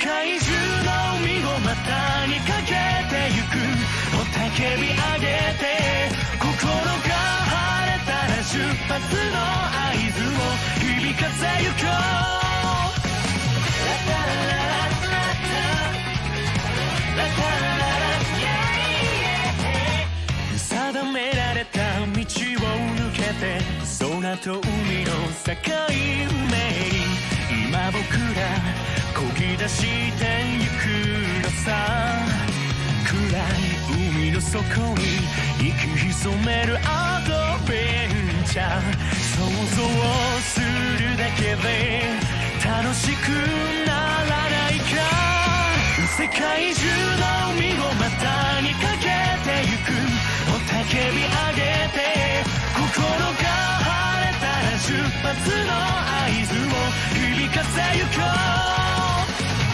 界中の海を股にかけてゆく雄たけび上げて心が晴れたら出発の合図を響かせゆこう定められた道を抜けて空と海の境目に今僕ら漕ぎ出してゆくのさ暗い海の底に息潜めるアドベンチャー想像するだけで楽しくならないか世界中の海を股にかけてゆく雄たけび上げて心が晴れたら出発の合図を響かせゆこう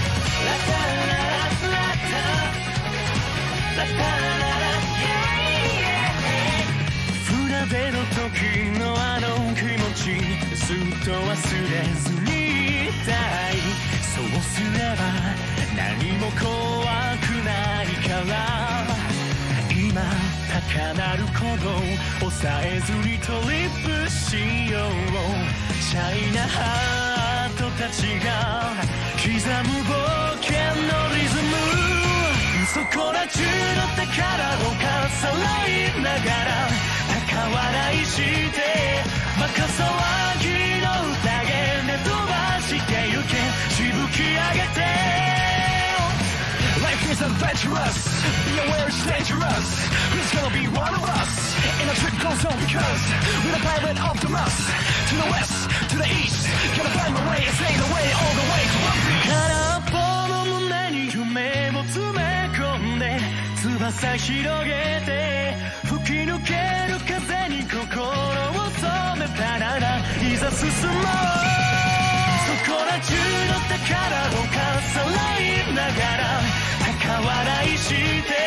船出の時のあの気持ちずっと忘れずにいたいそうすれば何も怖くないから今高鳴る鼓動抑えずにトリップしようシャイなハートたちが刻む冒険のリズムそこら中の宝をかさらいながら高笑いしてバカ騒ぎの宴で飛ばしてゆけしぶき上げてLife is adventurous, be aware it's dangerous. Who's gonna be one of us? And the trip goes on because we're the pirate of the Mars. To the west, to the east, gonna find my way and sail away all the way to One Piece. 空っぽの胸に夢を詰め込んで翼広げて吹き抜ける風に心を染めたならいざ進もうそこら中の宝をかさらいながら高笑いして